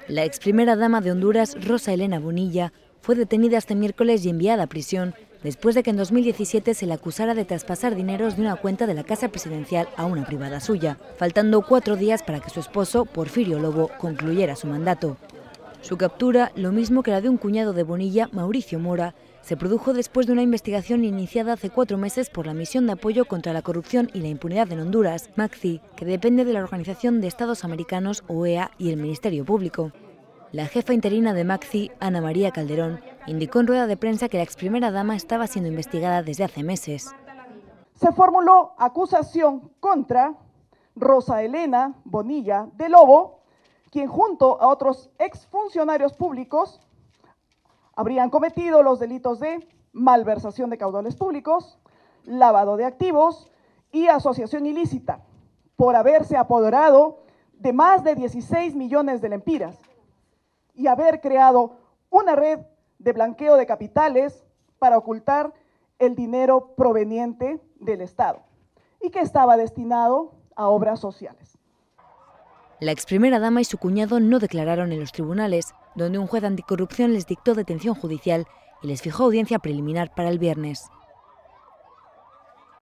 La ex primera dama de Honduras, Rosa Elena Bonilla, fue detenida este miércoles y enviada a prisión después de que en 2017 se le acusara de traspasar dineros de una cuenta de la Casa Presidencial a una privada suya, faltando 4 días para que su esposo, Porfirio Lobo, concluyera su mandato. Su captura, lo mismo que la de un cuñado de Bonilla, Mauricio Mora, se produjo después de una investigación iniciada hace 4 meses por la Misión de Apoyo contra la Corrupción y la Impunidad en Honduras, MACCI, que depende de la Organización de Estados Americanos, OEA, y el Ministerio Público. La jefa interina de MACCI, Ana María Calderón, indicó en rueda de prensa que la ex primera dama estaba siendo investigada desde hace meses. Se formuló acusación contra Rosa Elena Bonilla de Lobo, quien junto a otros exfuncionarios públicos habrían cometido los delitos de malversación de caudales públicos, lavado de activos y asociación ilícita, por haberse apoderado de más de 16 millones de lempiras y haber creado una red de blanqueo de capitales para ocultar el dinero proveniente del Estado y que estaba destinado a obras sociales. La ex primera dama y su cuñado no declararon en los tribunales, donde un juez anticorrupción les dictó detención judicial y les fijó audiencia preliminar para el viernes.